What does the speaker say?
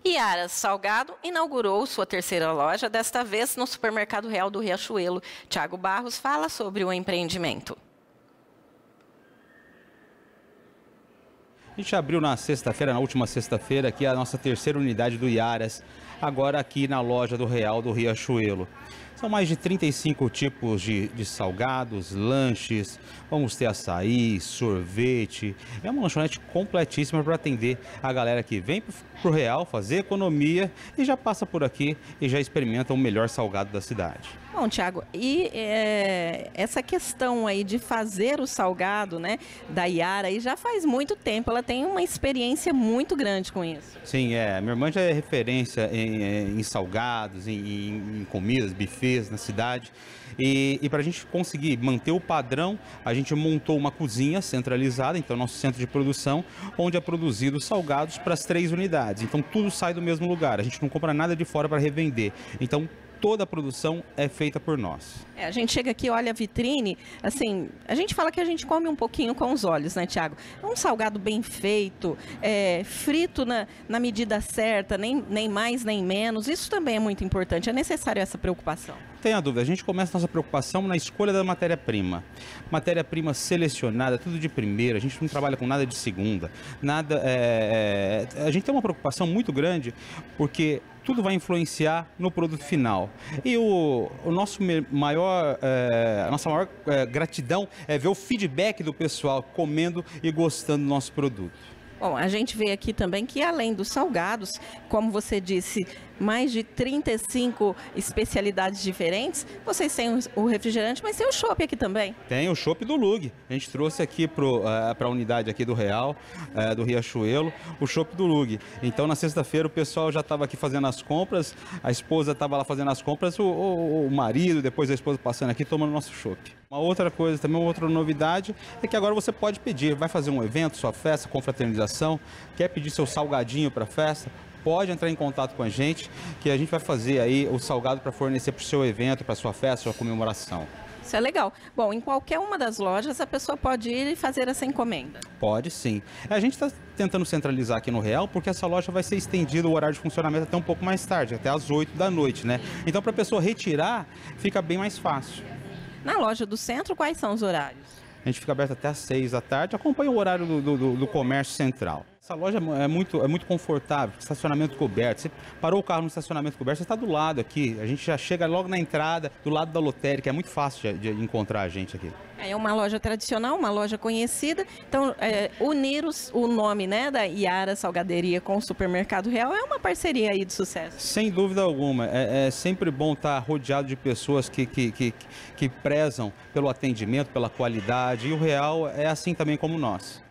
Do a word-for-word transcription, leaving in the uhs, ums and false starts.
Yara Salgado inaugurou sua terceira loja, desta vez no Supermercado Real do Riachuelo. Tiago Barros fala sobre o empreendimento. A gente abriu na sexta-feira, na última sexta-feira, aqui a nossa terceira unidade do Yaras, agora aqui na loja do Real do Riachuelo. São mais de trinta e cinco tipos de, de salgados, lanches, vamos ter açaí, sorvete. É uma lanchonete completíssima para atender a galera que vem para o Real fazer economia e já passa por aqui e já experimenta o melhor salgado da cidade. Bom, Tiago, e é, essa questão aí de fazer o salgado, né, da Yara, aí já faz muito tempo, ela tem uma experiência muito grande com isso. Sim, é, minha irmã já é referência em, em salgados, em, em, em comidas, buffets na cidade. E, e para a gente conseguir manter o padrão, a gente montou uma cozinha centralizada, então nosso centro de produção, onde é produzido salgados para as três unidades. Então tudo sai do mesmo lugar, a gente não compra nada de fora para revender. Então toda a produção é feita por nós. É, a gente chega aqui, olha a vitrine, assim, a gente fala que a gente come um pouquinho com os olhos, né, Tiago? É um salgado bem feito, é, frito na, na medida certa, nem, nem mais nem menos, isso também é muito importante, é necessário essa preocupação. Tenha dúvida, a gente começa a nossa preocupação na escolha da matéria-prima. Matéria-prima selecionada, tudo de primeira, a gente não trabalha com nada de segunda, nada, é, é, a gente tem uma preocupação muito grande, porque tudo vai influenciar no produto final. E o, o nosso maior, é, a nossa maior é, gratidão é ver o feedback do pessoal comendo e gostando do nosso produto. Bom, a gente vê aqui também que além dos salgados, como você disse, mais de trinta e cinco especialidades diferentes, vocês têm o refrigerante, mas tem o chopp aqui também. Tem o chopp do Lug, a gente trouxe aqui para a unidade aqui do Real, uh, do Riachuelo, o chopp do Lug. Então na sexta-feira o pessoal já estava aqui fazendo as compras, a esposa estava lá fazendo as compras, o, o, o marido, depois a esposa passando aqui tomando nosso chopp. Uma outra coisa, também uma outra novidade, é que agora você pode pedir, vai fazer um evento, sua festa, confraternização, quer pedir seu salgadinho para a festa, pode entrar em contato com a gente, que a gente vai fazer aí o salgado para fornecer para o seu evento, para sua festa, sua comemoração. Isso é legal. Bom, em qualquer uma das lojas a pessoa pode ir e fazer essa encomenda. Pode sim. A gente está tentando centralizar aqui no Real, porque essa loja vai ser estendido o horário de funcionamento até um pouco mais tarde, até às oito da noite, né? Então para a pessoa retirar, fica bem mais fácil. Na loja do centro, quais são os horários? A gente fica aberto até às seis da tarde, acompanha o horário do, do, do comércio central. Essa loja é muito, é muito confortável, estacionamento coberto. Você parou o carro no estacionamento coberto, você está do lado aqui. A gente já chega logo na entrada, do lado da lotérica. É muito fácil de, de encontrar a gente aqui. É uma loja tradicional, uma loja conhecida. Então, é, unir os, o nome, né, da Yara Salgaderia com o Supermercado Real é uma parceria aí de sucesso. Sem dúvida alguma. É, é sempre bom estar rodeado de pessoas que, que, que, que prezam pelo atendimento, pela qualidade. E o Real é assim também como nós.